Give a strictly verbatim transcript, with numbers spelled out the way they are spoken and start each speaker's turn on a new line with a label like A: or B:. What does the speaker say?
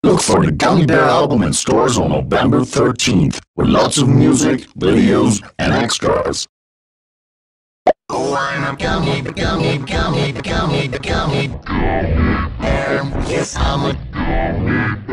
A: Look for the Gummy Bear album in stores on November thirteenth, with lots of music, videos, and extras.
B: Oh, I'm a gummy, gummy, gummy, gummy, gummy, gummy bear. Yes, I'm a gummy bear.